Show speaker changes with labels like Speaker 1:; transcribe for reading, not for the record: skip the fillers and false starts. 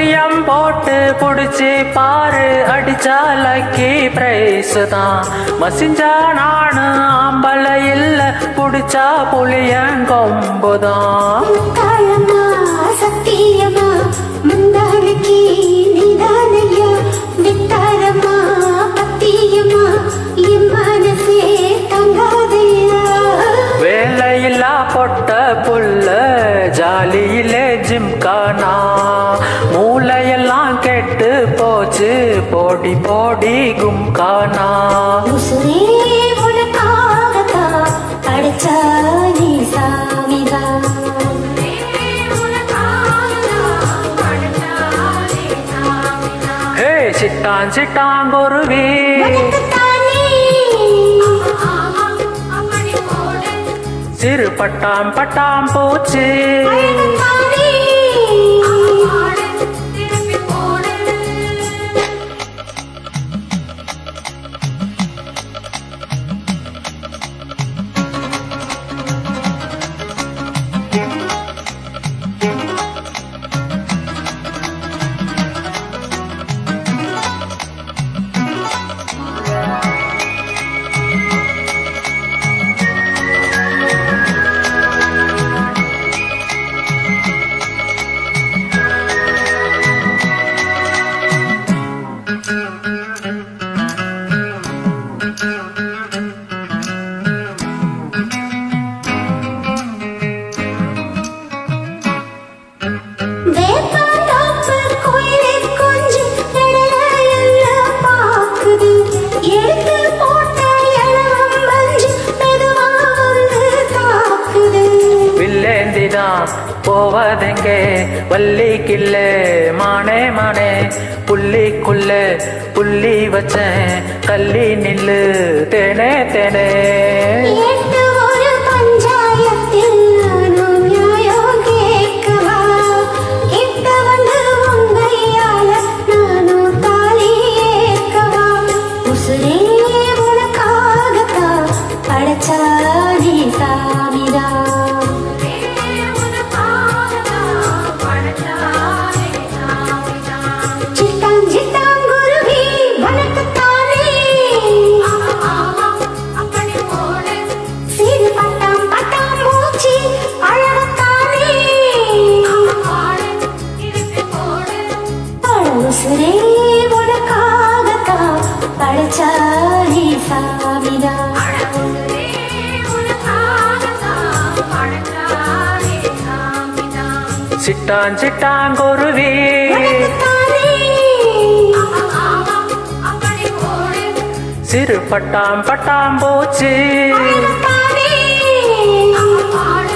Speaker 1: பத்தியம் போட்டு புடிச்சு பாரு அடிச்சாலக்கி பிரைஸ் தான் மசிஞ்சா நானு ஆம்பல இல்ல புடிச்சா புளியன் கொம்புதான்
Speaker 2: சத்தியமா முந்தானைக்கு நீதானையா வித்தாரமா பத்தியமா என் மனசே தங்காதையா
Speaker 1: வேலையில்லா பொட்ட புல்ல ஜாலியிலே ஜிம்கானா மூளையெல்லாம் கெட்டு போச்சு போடி போடி கும்கானா
Speaker 2: உசுரே உனக்காகத்தான் அடிச்சா நீ சாமிதான்
Speaker 1: ஹே சிட்டான் சிட்டாங்குருவி சிறு பட்டாம் பட்டாம் பூச்சி போவதெங்கே வள்ளிக்கில்ல மானே மானே புள்ளிக்குள்ள புள்ளி வச்சேன் கள்ளி நில்லு தேனே தேனே சிட்டான் சிட்டாங்குருவி சிறு பட்டாம் பட்டாம் பூச்சி